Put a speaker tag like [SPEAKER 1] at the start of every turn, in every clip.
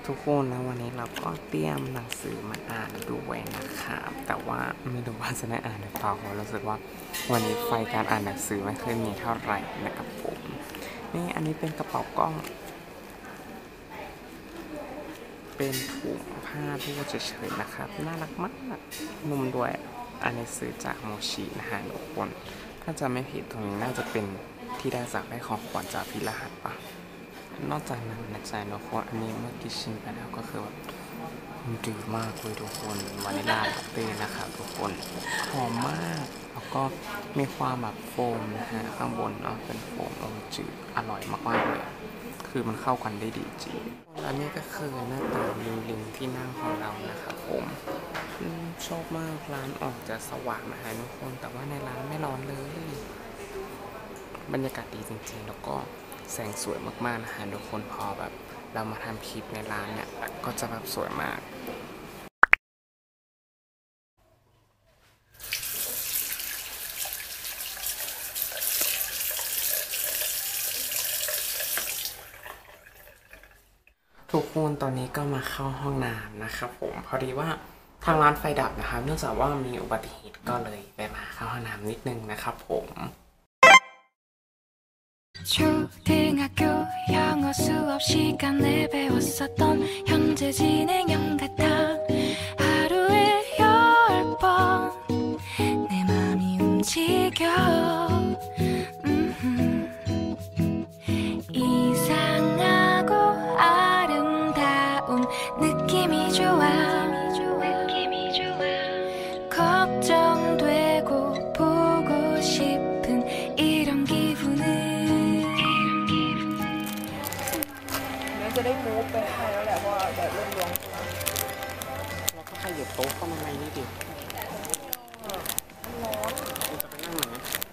[SPEAKER 1] ทุกคนนะวันนี้เราก็เตรียมหนังสือมาอ่านด้วยนะครับแต่ว่าไม่รู้ว่าจะได้อ่านหรือเปล่าเพราะรู้สึกว่าวันนี้ไฟการอ่านหนังสือไม่เคยมีเท่าไหร่นะครับผมนี่อันนี้เป็นกระเป๋ากล้อง เป็นถุงผ้าที่เฉยๆนะครับน่ารักมากนุ่มด้วยอันนี้ซื้อจากโมชินะฮะทุกคนถ้าจะไม่ผิดตรงนี้น่าจะเป็นที่ได้จากได้ของขวัญจากพี่รหัสปะนอกจากนั้นนะจ๊ะทุกคนอันนี้เมื่อกี้ชิมไปแล้วก็คือแบบดีมากเลยทุกคนวานิลลาลาเต้นะครับทุกคนหอมมากแล้วก็มีความแบบโฟมนะฮะข้างบนเนาะเป็นโฟมอมจืดอร่อยมากๆเลยคือมันเข้ากันได้ดีจริงและนี่ก็คือหน้าตาลิงที่นั่งของเรานะครับผมชอบมากร้านออกจะสว่างนะฮะทุกคนแต่ว่าในร้านไม่ร้อนเลยบรรยากาศดีจริงๆแล้วก็แสงสวยมากๆนะฮะทุกคนพอแบบเรามาทำคลิปในร้านเนี่ยก็จะแบบสวยมากทุกคนตอนนี้ก็มาเข้าห้องน้ำนะครับผมพอดีว่าทางร้านไฟดับนะครับเนื่องจากว่ามีอุบัติเหตุก็เลยไปมาเข้าห้องน้ำนิดนึงนะครับผม
[SPEAKER 2] จะได้มูฟไปให้แล้วแหละเพราะแบบเริ่มร้อน
[SPEAKER 1] แล้วก็ขยับโต๊ะเข้ามาในนี่ดิ
[SPEAKER 2] ร้อน
[SPEAKER 1] จะไปนั่งไหน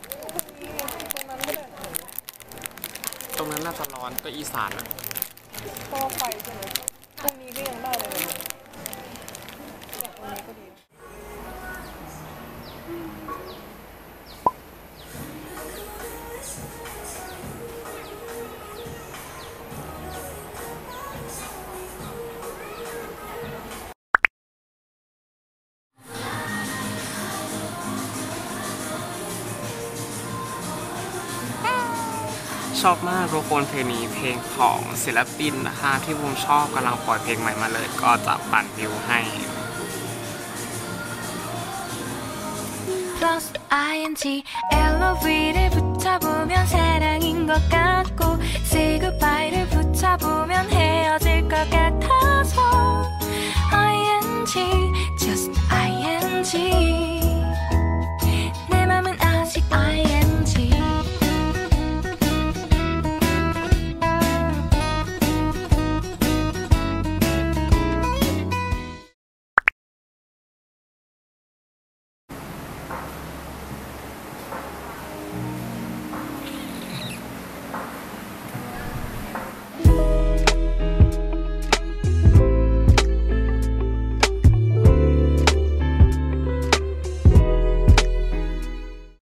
[SPEAKER 2] ตรงนั้นไม่ได้
[SPEAKER 1] ตรงนั้นน่าจะร้อนก็อีสานอ่ะ
[SPEAKER 2] ก็ไฟใช่ไหมตรงนี้ก็ยังได้เลยตรงนี้ก็ดี
[SPEAKER 1] ชอบมากทุกคนเพลงนี้เพลงของศิลปินนะคะที่ผมชอบกำลังปล่อยเพลงใหม่มาเลยก็จะปั่นวิวให้
[SPEAKER 3] +ing LOV를 붙여보면 사랑인 것 같고 Say